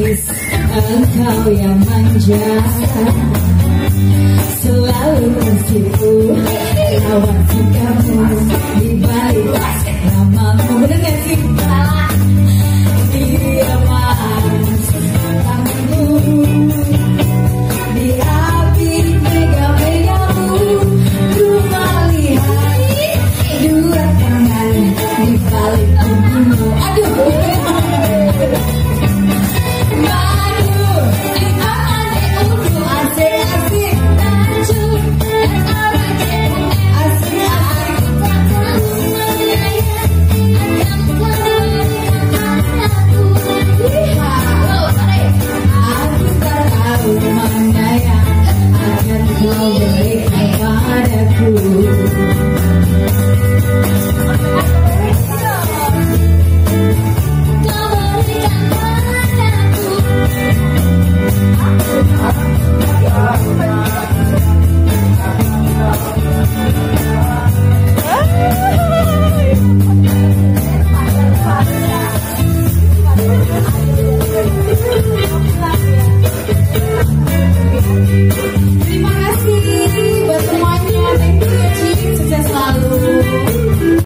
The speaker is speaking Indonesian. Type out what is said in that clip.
gadis, engkau yang manja, selalu menipu lawan sikapmu di balik namamu. Bener gak sih? Dia mas tanganmu di api mega-megamu, ku melihat dua tangan di balik tubuhmu. Aduh. Mana yang akan kau berikan padaku?